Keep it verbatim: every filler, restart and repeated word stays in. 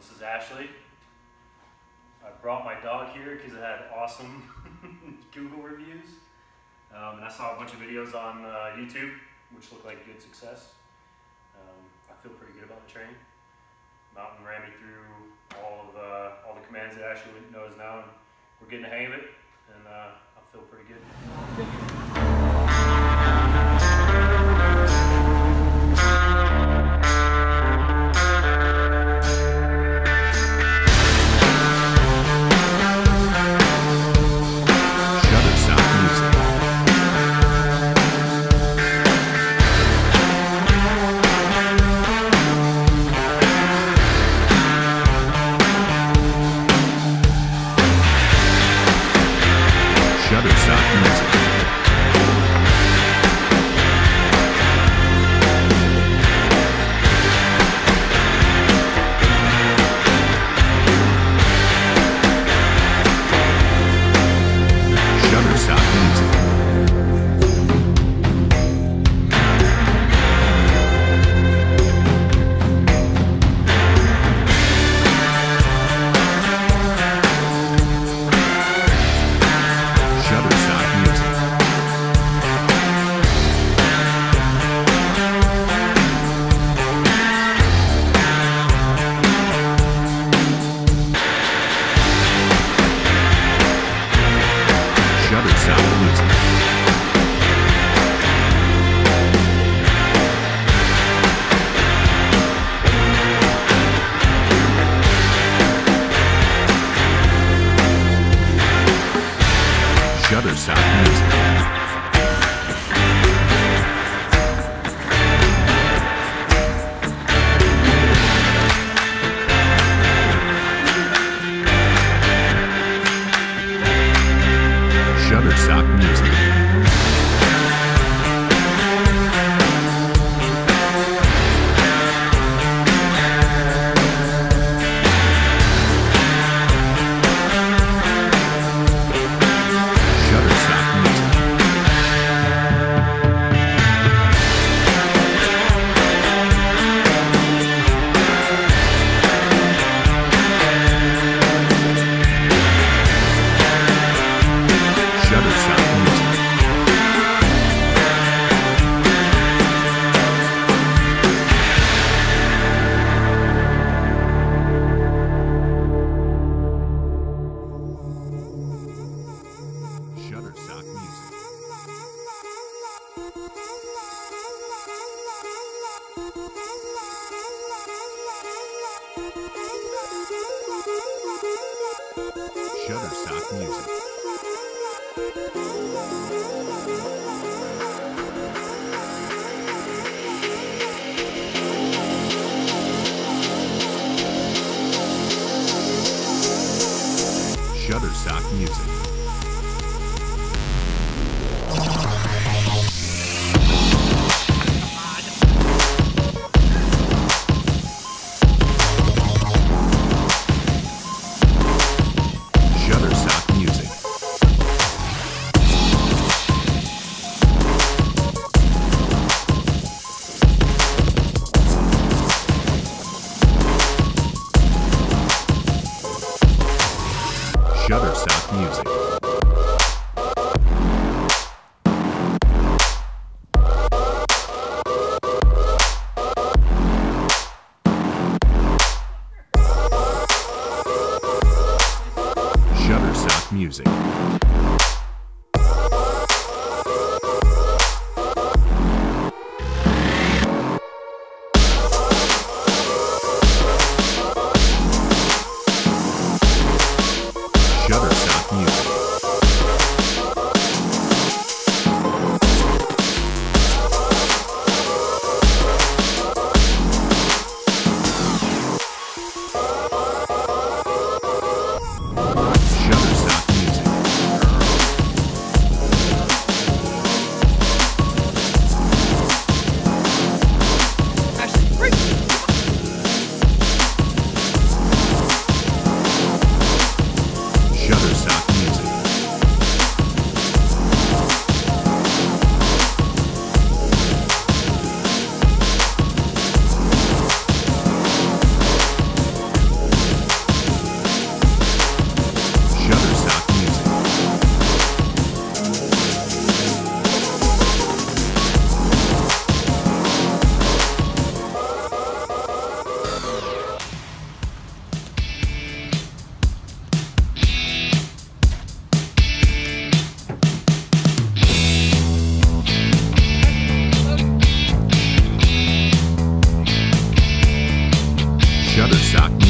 This is Ashley. I brought my dog here because it had awesome Google reviews. Um, and I saw a bunch of videos on uh, YouTube, which looked like good success. Um, I feel pretty good about the training. Mountain ran me through all of uh, all the commands that Ashley knows now, and we're getting the hang of it, and uh, I feel pretty good. Shutterstock Music. Shutterstock Music. Shutterstock Music. Shutterstock Music. Shutterstock Music. Shutterstock Music. Shutterstock